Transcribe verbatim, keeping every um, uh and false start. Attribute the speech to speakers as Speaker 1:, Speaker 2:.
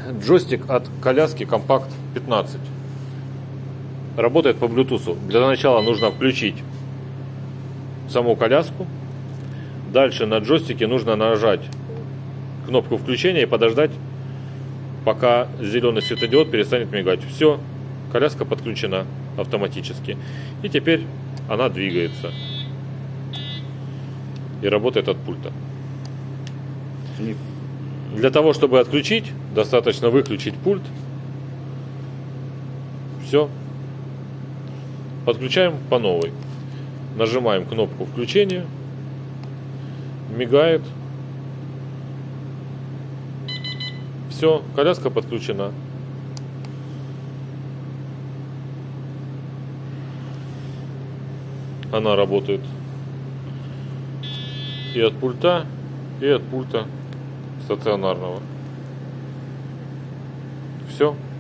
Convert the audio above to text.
Speaker 1: Джойстик от коляски Компакт пятнадцать. Работает по Bluetooth. Для начала нужно включить саму коляску. Дальше на джойстике нужно нажать кнопку включения и подождать, пока зеленый светодиод перестанет мигать. Все, коляска подключена автоматически. И теперь она двигается и работает от пульта. Для того, чтобы отключить, достаточно выключить пульт. Все. Подключаем по новой. Нажимаем кнопку включения. Мигает. Все, коляска подключена. Она работает и от пульта, и от пульта стационарного. Все.